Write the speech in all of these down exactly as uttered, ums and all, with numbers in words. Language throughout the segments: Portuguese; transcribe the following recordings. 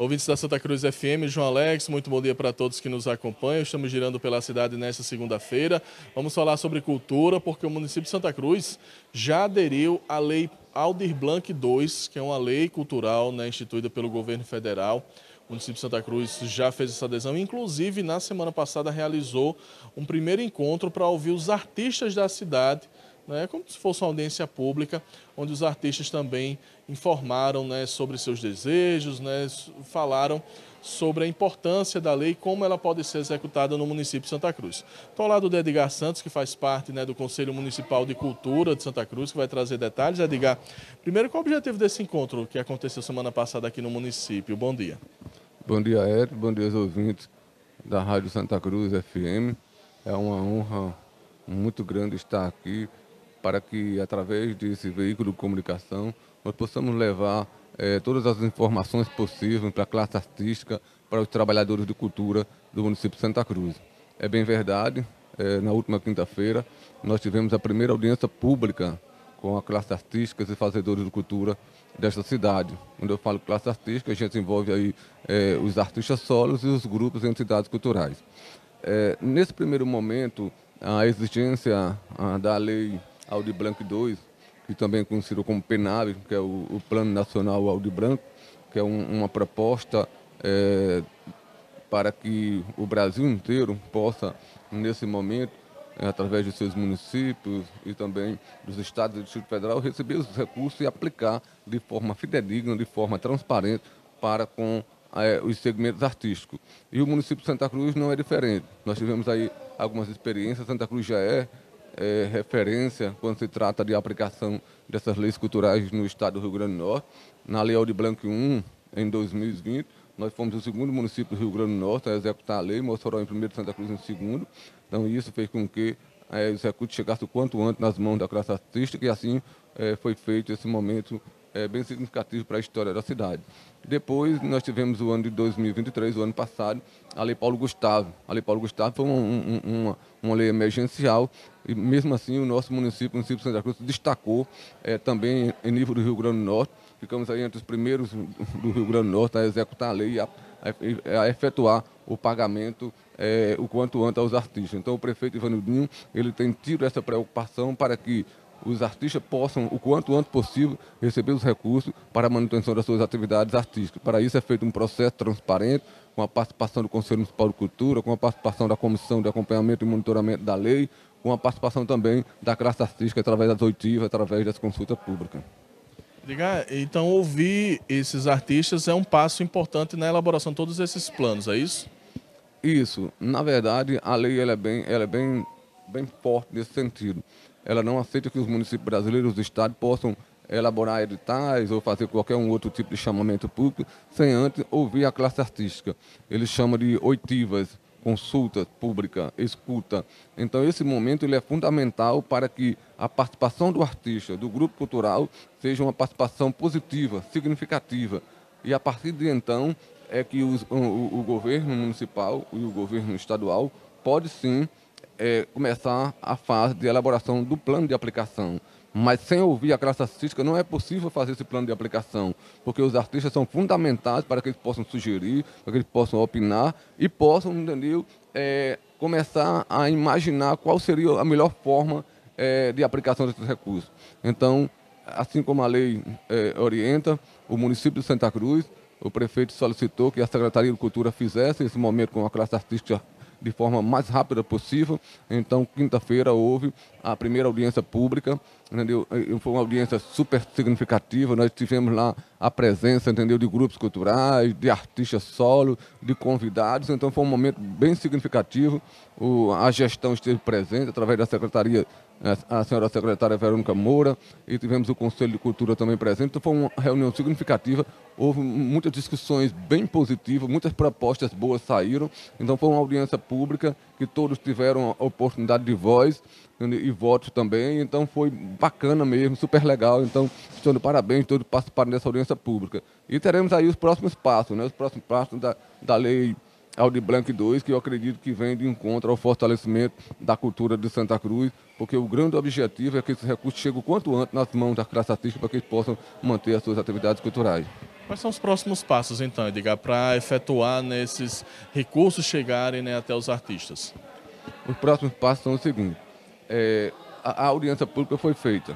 Ouvintes da Santa Cruz F M, João Alex, muito bom dia para todos que nos acompanham. Estamos girando pela cidade nesta segunda-feira. Vamos falar sobre cultura, porque o município de Santa Cruz já aderiu à Lei Aldir Blanc dois, que é uma lei cultural, né, instituída pelo governo federal. O município de Santa Cruz já fez essa adesão, inclusive na semana passada realizou um primeiro encontro para ouvir os artistas da cidade, né, como se fosse uma audiência pública, onde os artistas também informaram, né, sobre seus desejos, né, falaram sobre a importância da lei e como ela pode ser executada no município de Santa Cruz. Estou ao lado do Edgar Santos, que faz parte, né, do Conselho Municipal de Cultura de Santa Cruz, que vai trazer detalhes. Edgar, primeiro, qual o objetivo desse encontro que aconteceu semana passada aqui no município? Bom dia. Bom dia, Ed. Bom dia aos ouvintes da Rádio Santa Cruz F M. É uma honra muito grande estar aqui para que, através desse veículo de comunicação, nós possamos levar eh, todas as informações possíveis para a classe artística, para os trabalhadores de cultura do município de Santa Cruz. É bem verdade, eh, na última quinta-feira, nós tivemos a primeira audiência pública com a classe artística e fazedores de cultura desta cidade. Quando eu falo classe artística, a gente envolve aí eh, os artistas solos e os grupos e entidades culturais. Eh, nesse primeiro momento, a exigência a, da lei Aldir Blanc dois, que também é conhecido como PNAB, que é o, o Plano Nacional Aldir Blanc, que é um, uma proposta é, para que o Brasil inteiro possa, nesse momento, é, através de seus municípios e também dos estados e do Distrito Federal, receber os recursos e aplicar de forma fidedigna, de forma transparente para com é, os segmentos artísticos. E o município de Santa Cruz não é diferente. Nós tivemos aí algumas experiências. Santa Cruz já é É, referência quando se trata de aplicação dessas leis culturais no estado do Rio Grande do Norte. Na Lei Aldir Blanc um, em dois mil e vinte, nós fomos o segundo município do Rio Grande do Norte a executar a lei, Mossoró em primeiro, Santa Cruz em segundo. Então isso fez com que é, os recursos chegassem o quanto antes nas mãos da classe artística e assim é, foi feito esse momento é, bem significativo para a história da cidade. Depois nós tivemos o ano de dois mil e vinte e três, o ano passado, a Lei Paulo Gustavo. A Lei Paulo Gustavo foi uma, um, uma, uma lei emergencial e mesmo assim o nosso município, o município de Santa Cruz, se destacou é, também em nível do Rio Grande do Norte. Ficamos aí entre os primeiros do Rio Grande do Norte a executar a lei e a, a, a efetuar o pagamento é, o quanto antes aos artistas. Então o prefeito Ivanildinho, ele tem tido essa preocupação para que os artistas possam, o quanto antes possível, receber os recursos para a manutenção das suas atividades artísticas. Para isso é feito um processo transparente, com a participação do Conselho Municipal de Cultura, com a participação da Comissão de Acompanhamento e Monitoramento da Lei, com a participação também da classe artística através das oitivas, através das consultas públicas. Diga, então ouvir esses artistas é um passo importante na elaboração de todos esses planos, é isso? Isso. Na verdade, a lei ela é, bem, ela é bem, bem forte nesse sentido. Ela não aceita que os municípios brasileiros, os estados, possam elaborar editais ou fazer qualquer um outro tipo de chamamento público sem antes ouvir a classe artística. Eles chamam de oitivas, consulta pública, escuta. Então esse momento ele é fundamental para que a participação do artista, do grupo cultural, seja uma participação positiva, significativa. E a partir de então é que os, o, o governo municipal e o governo estadual pode sim É, começar a fase de elaboração do plano de aplicação. Mas sem ouvir a classe artística não é possível fazer esse plano de aplicação, porque os artistas são fundamentais para que eles possam sugerir, para que eles possam opinar e possam, entendeu, é, começar a imaginar qual seria a melhor forma é, de aplicação desses recursos. Então, assim como a lei é, orienta, o município de Santa Cruz, o prefeito solicitou que a Secretaria de Cultura fizesse esse momento com a classe artística de forma mais rápida possível. Então, quinta-feira houve a primeira audiência pública, entendeu? Foi uma audiência super significativa. Nós tivemos lá a presença, entendeu, de grupos culturais, de artistas solo, de convidados. Então, foi um momento bem significativo. O, a gestão esteve presente através da secretaria, a senhora secretária Verônica Moura, e tivemos o Conselho de Cultura também presente. Então, foi uma reunião significativa. Houve muitas discussões bem positivas, muitas propostas boas saíram. Então, foi uma audiência pública que todos tiveram a oportunidade de voz e votos também. Então, foi bacana mesmo, super legal. Então, estou de parabéns a todos que participaram dessa audiência pública. E teremos aí os próximos passos, né? Os próximos passos da, da lei Aldir Blanc dois, que eu acredito que vem de encontro ao fortalecimento da cultura de Santa Cruz, porque o grande objetivo é que esses recursos cheguem o quanto antes nas mãos das classes artísticas para que eles possam manter as suas atividades culturais. Quais são os próximos passos, então, Edgar, para efetuar nesses recursos chegarem, né, até os artistas? Os próximos passos são os seguintes. É, a, a audiência pública foi feita.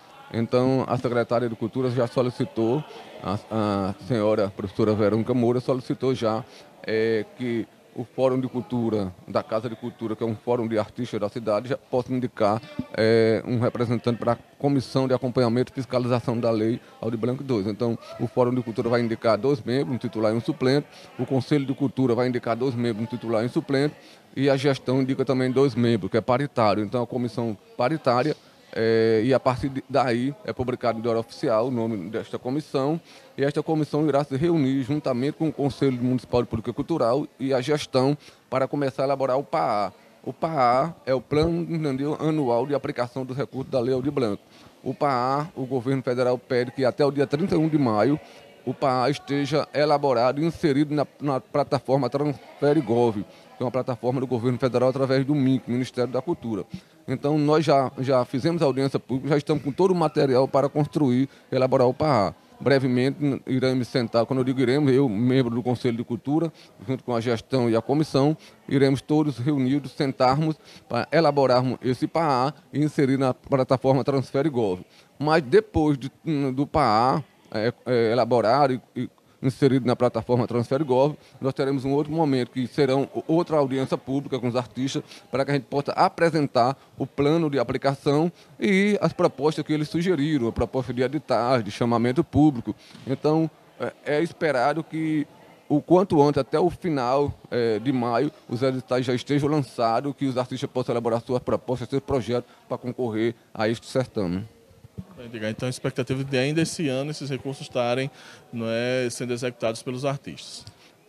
Então, a secretária de Cultura já solicitou, a, a senhora professora Verônica Moura solicitou já é, que o Fórum de Cultura, da Casa de Cultura, que é um fórum de artistas da cidade, já possa indicar é, um representante para a Comissão de Acompanhamento e Fiscalização da Lei Aldir Blanc dois. Então, o Fórum de Cultura vai indicar dois membros, um titular e um suplente, o Conselho de Cultura vai indicar dois membros, um titular e um suplente, e a gestão indica também dois membros, que é paritário. Então, a comissão paritária, É, e a partir daí é publicado em diário oficial o nome desta comissão, e esta comissão irá se reunir juntamente com o Conselho Municipal de Política Cultural e a gestão para começar a elaborar o P A A. O P A A é o Plano entendeu, Anual de Aplicação dos Recursos da Lei Aldir Blanc. O P A A, o governo federal pede que até o dia trinta e um de maio o P A A esteja elaborado e inserido na, na plataforma TransfereGov, que é uma plataforma do governo federal através do M I C, Ministério da Cultura. Então, nós já, já fizemos a audiência pública, já estamos com todo o material para construir e elaborar o P A A. Brevemente, iremos sentar, quando eu digo iremos, eu, membro do Conselho de Cultura, junto com a gestão e a comissão, iremos todos reunidos, sentarmos para elaborarmos esse P A A e inserir na plataforma TransfereGov. Mas depois de, do P A A é, é, elaborado e, e inserido na plataforma TransfereGov, nós teremos um outro momento, que serão outra audiência pública com os artistas, para que a gente possa apresentar o plano de aplicação e as propostas que eles sugeriram, a proposta de editais, de chamamento público. Então, é, é esperado que o quanto antes, até o final é, de maio, os editais já estejam lançados, que os artistas possam elaborar suas propostas, seus projetos para concorrer a este certame. Então, a expectativa de ainda esse ano esses recursos estarem, não é, sendo executados pelos artistas.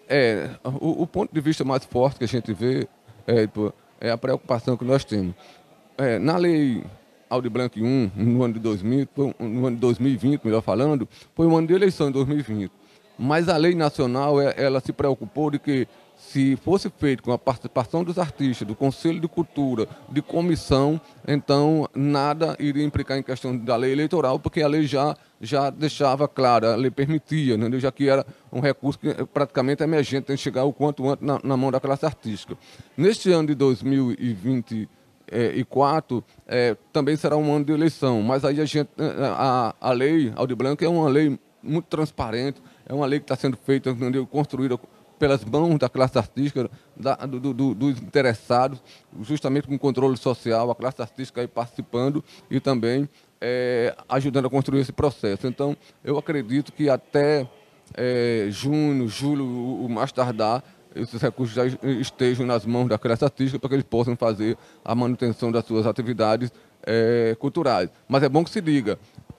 É, o, o ponto de vista mais forte que a gente vê é, é a preocupação que nós temos. É, na Lei Aldir Blanc um, no ano de dois mil, no ano de dois mil e vinte, melhor falando, foi um ano de eleição em dois mil e vinte. Mas a lei nacional, ela se preocupou de que, se fosse feito com a participação dos artistas, do Conselho de Cultura, de comissão, então nada iria implicar em questão da lei eleitoral, porque a lei já, já deixava clara, a lei permitia, né? Já que era um recurso que praticamente emergente, tem que chegar o quanto antes na, na mão da classe artística. Neste ano de dois mil e vinte e quatro, é, também será um ano de eleição, mas aí a, gente, a, a lei Aldir Blanc é uma lei muito transparente, é uma lei que está sendo feita, entendeu? Construída pelas mãos da classe artística, da, do, do, dos interessados, justamente com o controle social, a classe artística aí participando e também é, ajudando a construir esse processo. Então, eu acredito que até é, junho, julho, o mais tardar, esses recursos já estejam nas mãos da classe artística para que eles possam fazer a manutenção das suas atividades é, culturais. Mas é bom que se diga,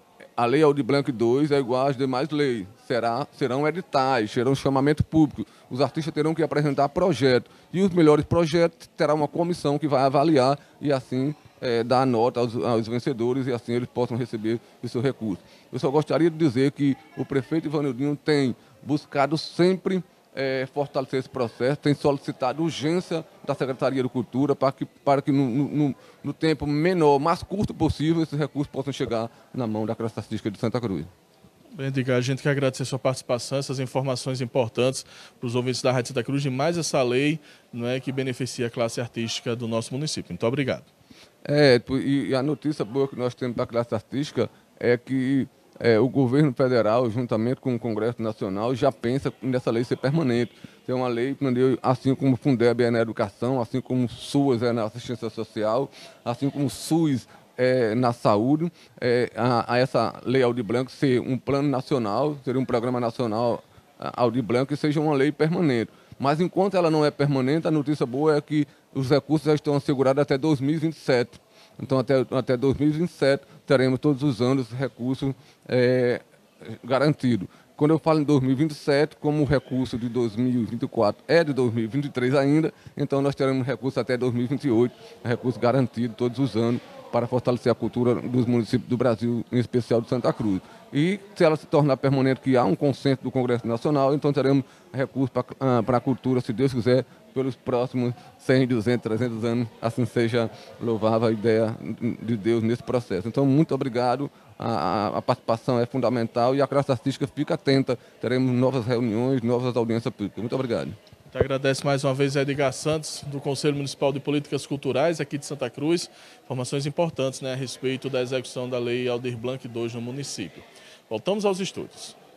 a Lei Aldir Blanc dois é igual às demais leis. Será, serão editais, serão chamamento público. Os artistas terão que apresentar projetos. E os melhores projetos terá uma comissão que vai avaliar e assim é, dar nota aos, aos vencedores e assim eles possam receber o seu recurso. Eu só gostaria de dizer que o prefeito Ivanildinho tem buscado sempre É, fortalecer esse processo, tem solicitado urgência da Secretaria de Cultura para que, para que no, no, no tempo menor, mais curto possível, esses recursos possam chegar na mão da classe artística de Santa Cruz. Bem, Edgar, a gente quer agradecer a sua participação, essas informações importantes para os ouvintes da Rádio Santa Cruz de mais essa lei, não é, que beneficia a classe artística do nosso município. Muito obrigado. É, e a notícia boa que nós temos para a classe artística é que É, o governo federal, juntamente com o Congresso Nacional, já pensa nessa lei ser permanente. Tem uma lei, assim como o Fundeb é na educação, assim como o SUAS é na assistência social, assim como o SUS é na saúde, é, a, a essa lei Aldir Blanc ser um plano nacional, seria um programa nacional Aldir Blanc, e seja uma lei permanente. Mas enquanto ela não é permanente, a notícia boa é que os recursos já estão assegurados até dois mil e vinte e sete. Então, até, até dois mil e vinte e sete, teremos todos os anos recursos é, garantidos. Quando eu falo em dois mil e vinte e sete, como o recurso de dois mil e vinte e quatro é de dois mil e vinte e três ainda, então nós teremos recurso até dois mil e vinte e oito, recurso garantido todos os anos, para fortalecer a cultura dos municípios do Brasil, em especial de Santa Cruz. E se ela se tornar permanente, que há um consenso do Congresso Nacional, então teremos recursos para a cultura, se Deus quiser, pelos próximos cem, duzentos, trezentos anos, assim seja louvável a ideia de Deus nesse processo. Então, muito obrigado, a, a participação é fundamental e a classe artística fica atenta, teremos novas reuniões, novas audiências públicas. Muito obrigado. Eu agradeço mais uma vez a Edgar Santos, do Conselho Municipal de Políticas Culturais aqui de Santa Cruz. Informações importantes, né, a respeito da execução da Lei Aldir Blanc dois no município. Voltamos aos estúdios.